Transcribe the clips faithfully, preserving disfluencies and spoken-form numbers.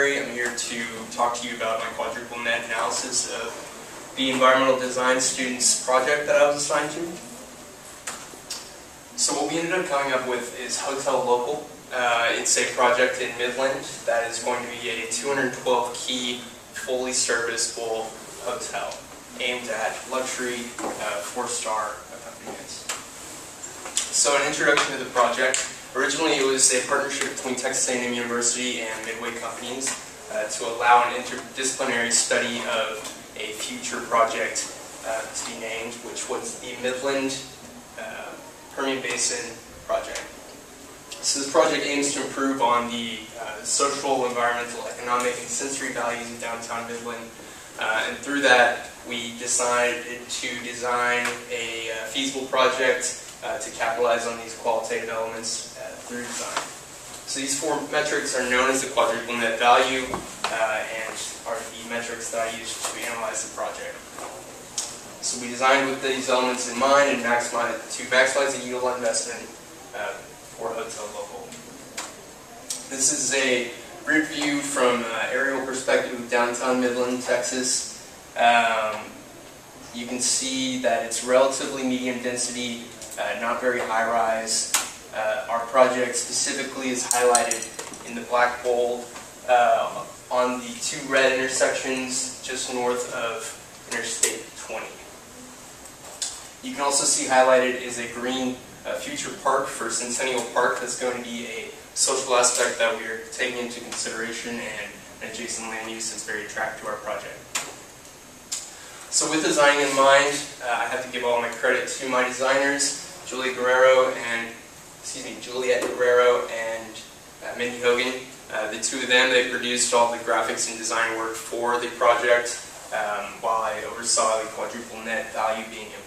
McCreary. I'm here to talk to you about my quadruple net analysis of the environmental design students project that I was assigned to. So what we ended up coming up with is Hotel Local. Uh, it's a project in Midland that is going to be a two hundred twelve key, fully serviceable hotel aimed at luxury uh, four-star accompaniments. So an introduction to the project. Originally it was a partnership between Texas A and M University and Midway companies uh, to allow an interdisciplinary study of a future project uh, to be named, which was the Midland uh, Permian Basin project. So this project aims to improve on the uh, social, environmental, economic, and sensory values of downtown Midland. Uh, and through that, we decided to design a uh, feasible project uh, to capitalize on these qualitative elements uh, through design. So these four metrics are known as the quadruple net value uh, and are the metrics that I used to analyze the project. So we designed with these elements in mind and maximize, to maximize the yield on investment uh, for Hotel Local. This is a grid view from uh, aerial perspective of downtown Midland, Texas. Um, you can see that it's relatively medium density, uh, not very high rise. Uh, our project specifically is highlighted in the black bold uh, on the two red intersections just north of Interstate twenty. You can also see highlighted is a green uh, future park for Centennial Park. That's going to be a social aspect that we are taking into consideration and an adjacent land use that's very attractive to our project. So with designing in mind, uh, I have to give all my credit to my designers, Julie Guerrero and excuse me, Juliet Guerrero and uh, Mindy Hogan. Uh, the two of them, they produced all the graphics and design work for the project, um, while I oversaw the quadruple net value being implemented.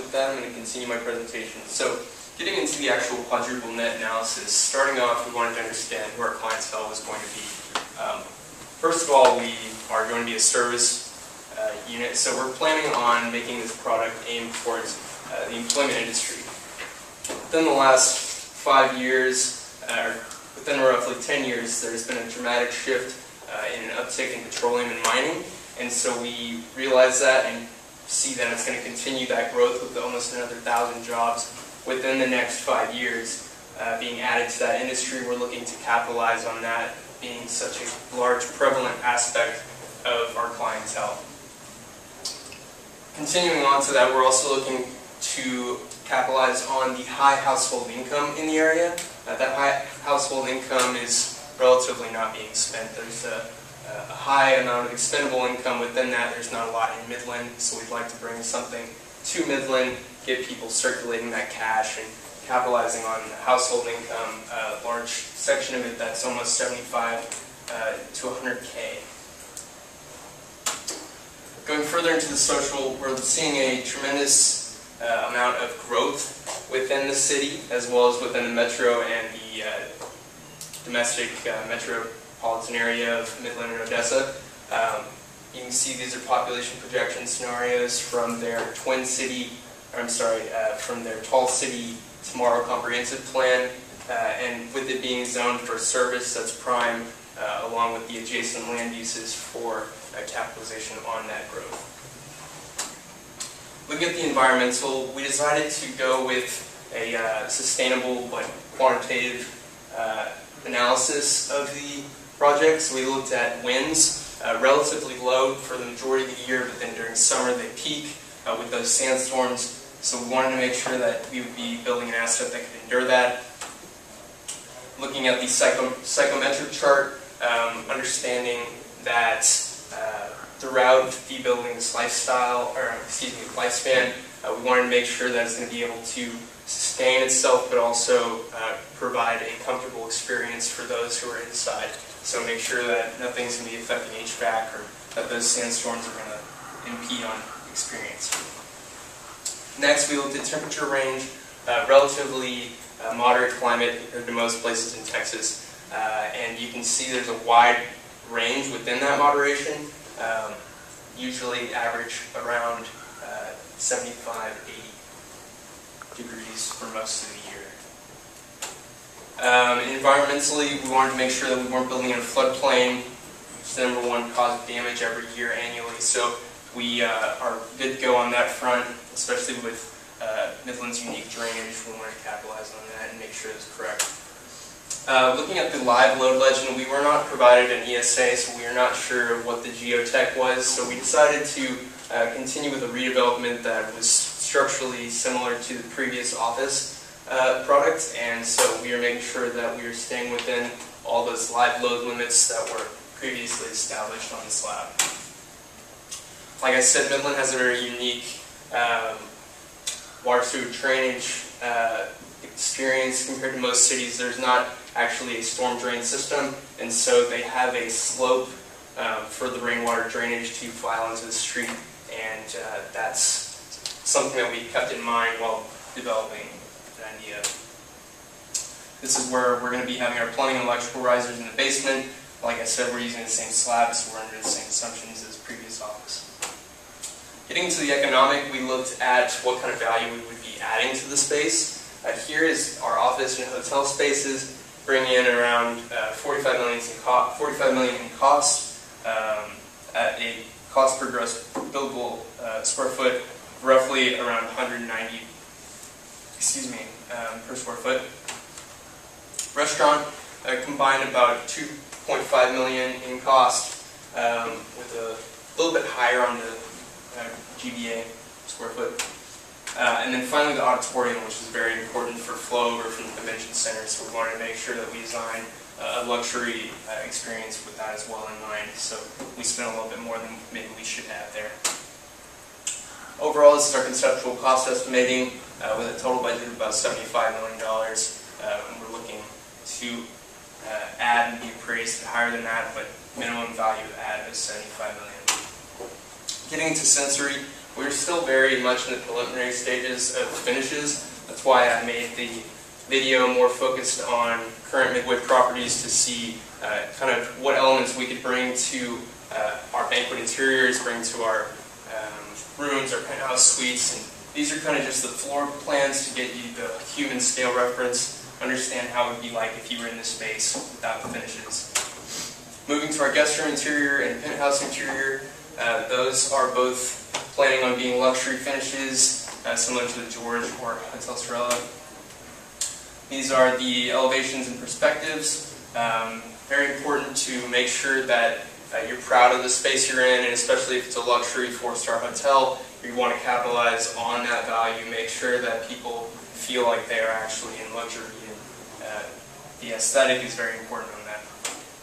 with that, I'm going to continue my presentation. So, getting into the actual quadruple net analysis, starting off, we wanted to understand who our clientele was going to be. Um, first of all, we are going to be a service uh, unit, so we're planning on making this product aimed towards uh, the employment industry. Within the last five years, uh, within roughly ten years, there's been a dramatic shift uh, in an uptick in petroleum and mining, and so we realize that and see that it's going to continue that growth with almost another thousand jobs within the next five years uh, being added to that industry. We're looking to capitalize on that being such a large, prevalent aspect of our clientele. Continuing on to that, we're also looking to capitalize on the high household income in the area. Uh, that high household income is relatively not being spent. There's a, a high amount of expendable income within that. There's not a lot in Midland, so we'd like to bring something to Midland, get people circulating that cash and capitalizing on household income, a large section of it that's almost seventy-five uh, to one hundred K. Going further into the social, we're seeing a tremendous uh, amount of growth within the city, as well as within the metro and the uh, domestic uh, metropolitan area of Midland and Odessa. Um, you can see these are population projection scenarios from their Twin City, or I'm sorry, uh, from their Tall City Tomorrow Comprehensive Plan, uh, and with it being zoned for service, that's prime, uh, along with the adjacent land uses for uh, capitalization on that growth. Looking at the environmental, we decided to go with a uh, sustainable but quantitative uh, analysis of the project. So we looked at winds, uh, relatively low for the majority of the year, but then during summer they peak uh, with those sandstorms. So we wanted to make sure that we would be building an asset that could endure that. Looking at the psycho psychometric chart, um, understanding that uh, throughout the building's lifestyle, or excuse me, lifespan, uh, we wanted to make sure that it's going to be able to sustain itself, but also uh, provide a comfortable experience for those who are inside. So make sure that nothing's going to be affecting H V A C, or that those sandstorms are going to impede on experience. Next, we looked at temperature range, uh, relatively uh, moderate climate compared to most places in Texas. Uh, and you can see there's a wide range within that moderation, um, usually average around uh, seventy-five, eighty degrees for most of the year. Um, environmentally, we wanted to make sure that we weren't building in a floodplain, which is the number one cause of damage every year annually. So we uh, are good to go on that front, especially with uh, Midland's unique drainage. We want to capitalize on that and make sure it's correct. Uh, looking at the live load legend, we were not provided an E S A, so we are not sure what the geotech was. So we decided to uh, continue with a redevelopment that was structurally similar to the previous office uh, product, and so we are making sure that we are staying within all those live load limits that were previously established on the slab. Like I said, Midland has a very unique um, water sewer drainage uh, experience compared to most cities. There's not actually a storm drain system, and so they have a slope um, for the rainwater drainage to file into the street, and uh, that's something that we kept in mind while developing the idea. This is where we're going to be having our plumbing and electrical risers in the basement. Like I said, we're using the same slabs, so we're under the same assumptions as previous office. Getting into the economic, we looked at what kind of value we would be adding to the space. Uh, here is our office and hotel spaces, bringing in around uh, forty-five million in co forty-five million in cost, um, at a cost per gross buildable uh, square foot, roughly around one hundred ninety, excuse me, um, per square foot. Restaurant uh, combined about two point five million in cost, um, with a little bit higher on the uh, G B A square foot. Uh, and then finally the auditorium, which is very important for flow over from the convention center, so we wanted to make sure that we design uh, a luxury uh, experience with that as well in mind, so we spent a little bit more than maybe we should have there. Overall, this is our conceptual cost estimating uh, with a total budget of about seventy-five million dollars, uh, and we're looking to uh, add and be appraised higher than that, but minimum value add is seventy-five million dollars. Getting into sensory, we're still very much in the preliminary stages of finishes. That's why I made the video more focused on current Midwood properties to see uh, kind of what elements we could bring to uh, our banquet interiors, bring to our um, rooms, our penthouse suites. And these are kind of just the floor plans to get you the human scale reference, understand how it would be like if you were in this space without the finishes. Moving to our guest room interior and penthouse interior, uh, those are both planning on being luxury finishes, uh, similar to the George or Hotel Sorella. These are the elevations and perspectives. Um, very important to make sure that uh, you're proud of the space you're in, and especially if it's a luxury four-star hotel, you want to capitalize on that value, make sure that people feel like they are actually in luxury, and uh, the aesthetic is very important on that.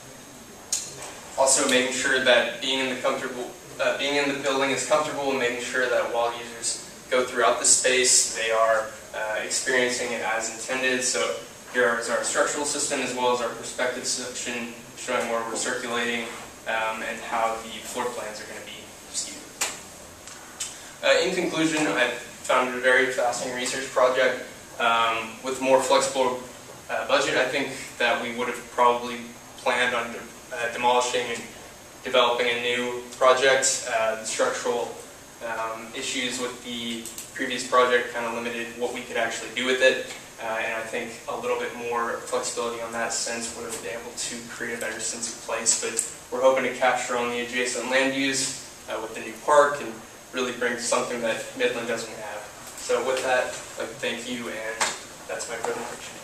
Also making sure that being in the comfortable, uh, being in the building is comfortable, and making sure that while users go throughout the space, they are uh, experiencing it as intended. So here is our structural system as well as our perspective section, showing where we're circulating um, and how the floor plans are going to be skewed. Uh, in conclusion, I found it a very fascinating research project. Um, with more flexible uh, budget, I think that we would have probably planned on uh, demolishing and developing a new project. Uh, the structural um, issues with the previous project kind of limited what we could actually do with it, uh, and I think a little bit more flexibility on that sense would have been able to create a better sense of place. But we're hoping to capture on the adjacent land use uh, with the new park and really bring something that Midland doesn't have. So with that, I'd like to thank you, and that's my presentation.